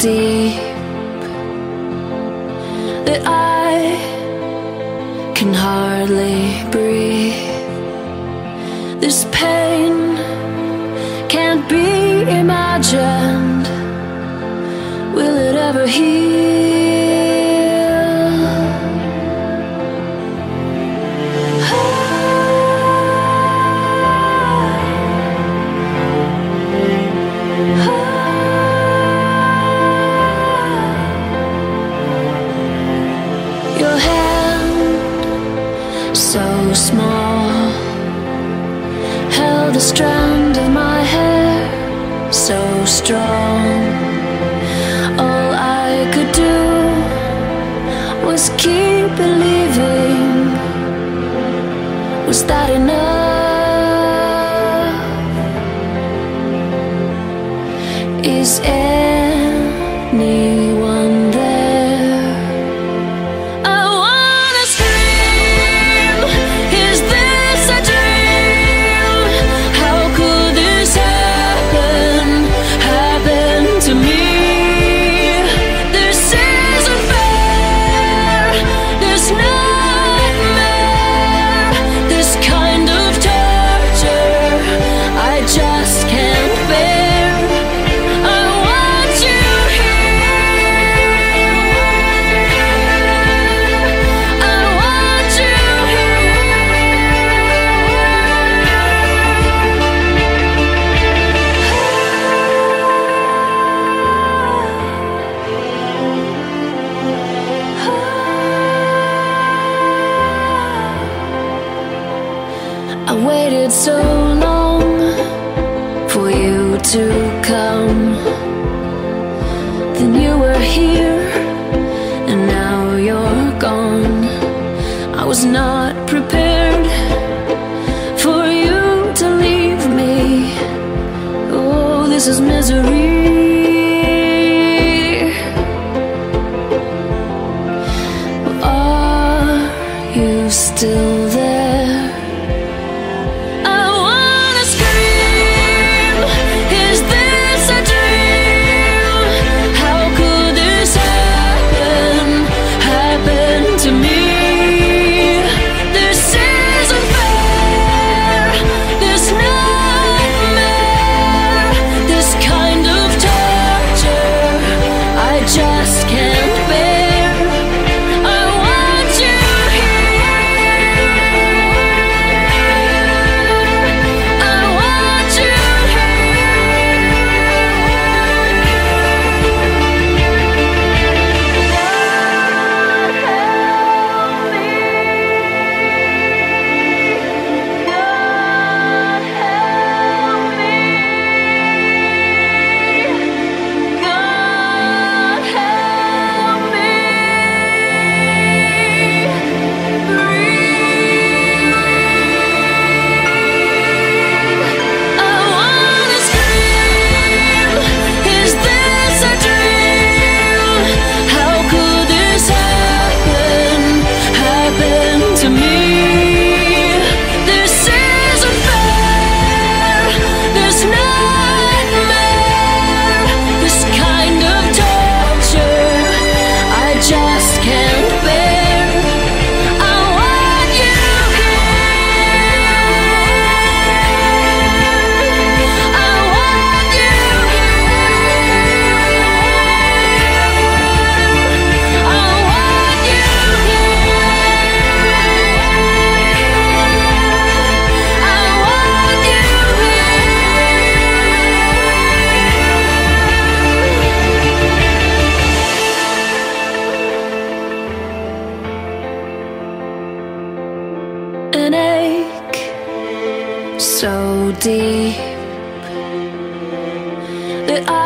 deep that I can hardly breathe. This pain can't be imagined. Will it ever heal? Your hand, so small, held a strand of my hair, so strong. All I could do was keep believing. Was that enough? Is anyone there? I wanna scream. Is this a dream? How could this happen to me? This isn't fair. This nightmare, this kind of torture, I just can't bear. I want you here. I want you I waited so long for you to come. Then you were here, and now you're gone. I was not prepared for you to leave me. Oh, this is misery. Are you still there? I wanna scream. Is this a dream? How could this happen to me? This isn't fair. This nightmare, this kind of torture, I just can't bear. I want you here. I want you an ache so deep that I